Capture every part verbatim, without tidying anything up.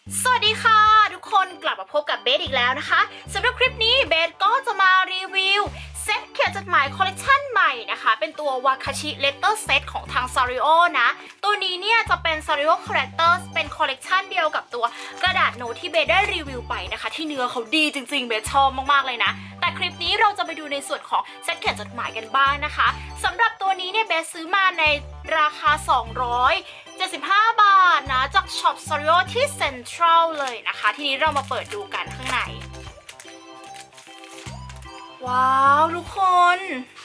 สวัสดีค่ะทุกคนกลับมาพบกับเบสอีกแล้วนะคะสำหรับคลิปนี้เบสก็จะมารีวิวเซตเขียนจดหมายคอลเลคชันใหม่นะคะเป็นตัววาคาชิเลตเตอร์เซตของทาง Sanrio นะตัวนี้เนี่ยจะเป็น Sanrio Characters เป็นคอลเลคชันเดียวกับตัวกระดาษโน้ตที่เบสได้รีวิวไปนะคะที่เนื้อเขาดีจริงๆเบสชอบมากๆเลยนะแต่คลิปนี้เราจะไปดูในส่วนของเซตเขียนจดหมายกันบ้างนะคะสำหรับตัวนี้เนี่ยเบสซื้อมาในราคาสองร้อยเจ็ดสิบห้าบาทนะจากช็อป Sanrio ที่เซ็นทรัลเลยนะคะทีนี้เรามาเปิดดูกันข้างในว้าวทุกคน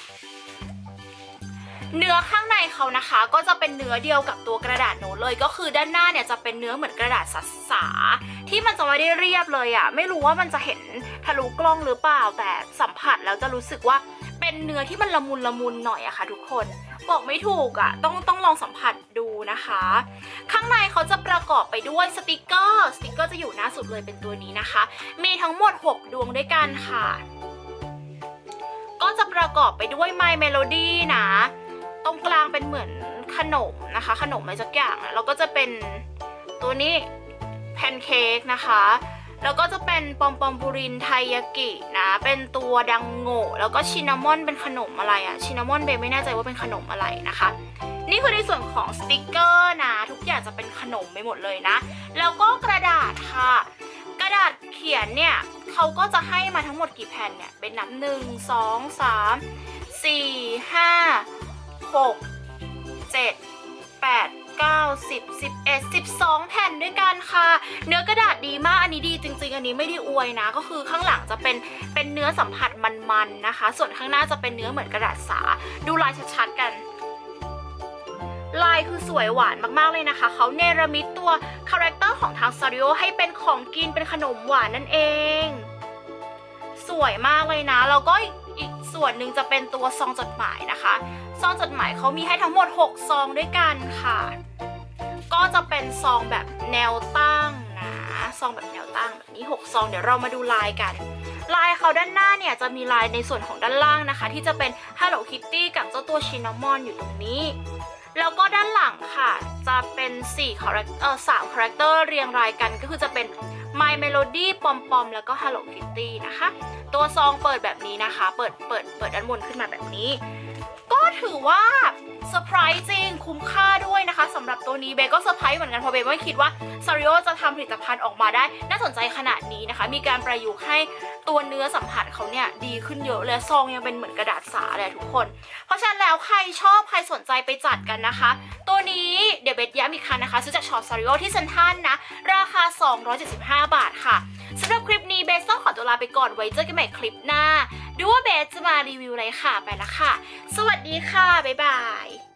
เนื้อข้างในเขานะคะก็จะเป็นเนื้อเดียวกับตัวกระดาษโน้ตเลยก็คือด้านหน้าเนี่ยจะเป็นเนื้อเหมือนกระดาษสัสาที่มันจะไม่ได้เรียบเลยอะ่ะไม่รู้ว่ามันจะเห็นทะลุกล้องหรือเปล่าแต่สัมผัสแล้วจะรู้สึกว่าเป็นเนื้อที่มันละมุนละมุนหน่อยอะค่ะทุกคนบอกไม่ถูกอะ่ะต้องต้องลองสัมผัสดูนะคะข้างในเขาจะประกอบไปด้วยสติกเกอร์สติกเกอร์จะอยู่หน้าสุดเลยเป็นตัวนี้นะคะมีทั้งหมดหกดวงด้วยกันค่ะก็จะประกอบไปด้วย My Melody นะตรงกลางเป็นเหมือนขนมนะคะขนมอะไรสักอย่างแล้วก็จะเป็นตัวนี้แพนเค้กนะคะแล้วก็จะเป็นปอมปอมบูรินไทยากินะเป็นตัวดังโง่แล้วก็ชินนามอนเป็นขนมอะไรอะชินนามอนเบย์ไม่แน่ใจว่าเป็นขนมอะไรนะคะนี่คือในส่วนของสติกเกอร์นะทุกอย่างจะเป็นขนมไปหมดเลยนะแล้วก็กระดาษค่ะกระดาษเขียนเนี่ยเขาก็จะให้มาทั้งหมดกี่แผ่นเนี่ยเป็นนับหนึ่งสองสามสี่ห้าหกเจ็ดแปดเก้าสิบสิบเอ็ดสิบสองแผ่นด้วยกันค่ะเนื้อกระดาษดีมากอันนี้ดีจริงๆอันนี้ไม่ได้อวยนะก็คือข้างหลังจะเป็นเป็นเนื้อสัมผัสมันๆนะคะส่วนข้างหน้าจะเป็นเนื้อเหมือนกระดาษสาดูลายชัดๆกันลายคือสวยหวานมากๆเลยนะคะเขาเนรมิตตัวคาแรคเตอร์ของทาง Sanrio ให้เป็นของกินเป็นขนมหวานนั่นเองสวยมากเลยนะแล้วก็อีกส่วนหนึ่งจะเป็นตัวซองจดหมายนะคะซองจดหมายเขามีให้ทั้งหมดหกซองด้วยกันค่ะก็จะเป็นซองแบบแนวตั้งนะซองแบบแนวตั้งแบบนี้หกซองเดี๋ยวเรามาดูลายกันลายเขาด้านหน้าเนี่ยจะมีลายในส่วนของด้านล่างนะคะที่จะเป็น Hello Kitty กับเจ้าตัวชินนามอนอยู่ตรงนี้แล้วก็ด้านหลังค่ะจะเป็นสี่คาแรคเตอร์สามคาแรคเตอร์เรียงรายกันก็คือจะเป็น My Melody ปอมปอมแล้วก็ Hello Kitty นะคะตัวซองเปิดแบบนี้นะคะเปิดเปิดเปิดด้านบนขึ้นมาแบบนี้ก็ถือว่าเซอร์ไพรส์จริงคุ้มค่าด้วยนะคะสำหรับตัวนี้เบก็เซอร์ไพรส์เหมือนกันเพราะเบไม่คิดว่า Sanrio จะทำผลิตภัณฑ์ออกมาได้น่าสนใจขนาดนี้นะคะมีการประยุกต์ให้ตัวเนื้อสัมผัสเขาเนี่ยดีขึ้นเยอะเลยซองยังเป็นเหมือนกระดาษสาเลยทุกคนเพราะฉะนั้นแล้วใครชอบใครสนใจไปจัดกันนะคะตัวนี้เดี๋ยวเบย้ำอีกครั้งนะคะซื้อจากช็อป Sanrio ที่เซ็นทรัลนะราคาสองร้อยเจ็ดสิบห้าบาทค่ะสำหรับคลิปนี้เบสต้องขอตัวลาไปก่อนไว้เจอกันใหม่คลิปหน้าดูว่าเบสจะมารีวิวอะไรค่ะไปละค่ะสวัสดีค่ะบ๊ายบาย